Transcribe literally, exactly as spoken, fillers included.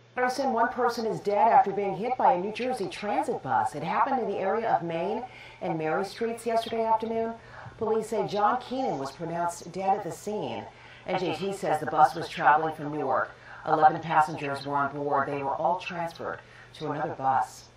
Paterson, one person is dead after being hit by a New Jersey transit bus. It happened in the area of Main and Mary Streets yesterday afternoon. Police say John Keenan was pronounced dead at the scene. N J T says the bus was traveling from Newark. eleven passengers were on board. They were all transferred to another bus.